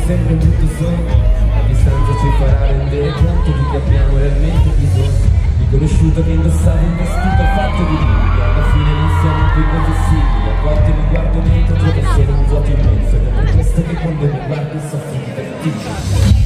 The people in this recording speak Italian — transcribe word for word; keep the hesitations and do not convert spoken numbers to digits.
sempre tutto solo. La distanza ci farà rendere conto di che abbiamo realmente bisogno. Riconosciuto che indossavo un vestito fatto di ringhi, alla fine non siamo più così simili. A volte mi guardo dentro, trovo solo un vuoto immenso, ed è per questo che quando mi guardi soffro di vertigine.